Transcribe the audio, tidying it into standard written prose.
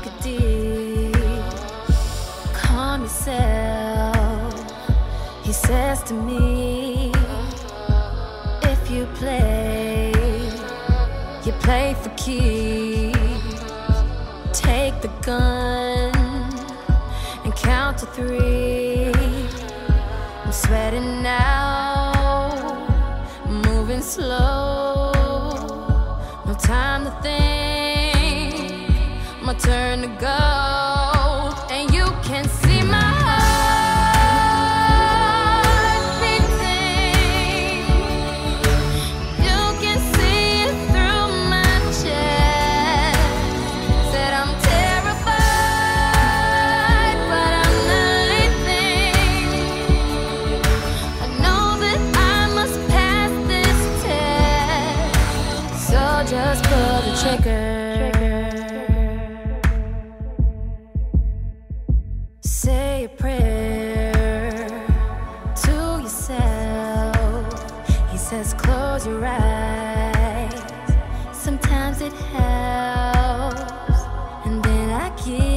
take it deep. Calm yourself, he says to me. If you play for keeps. Take the gun and count to 3. I'm sweating now, moving slow. No time to think, my turn to go. And you can see my heart beating. You can see it through my chest. Said I'm terrified, but I'm not leaving. I know that I must pass this test, so just pull the trigger. Say a prayer to yourself. He says close your eyes, sometimes it helps. And then I give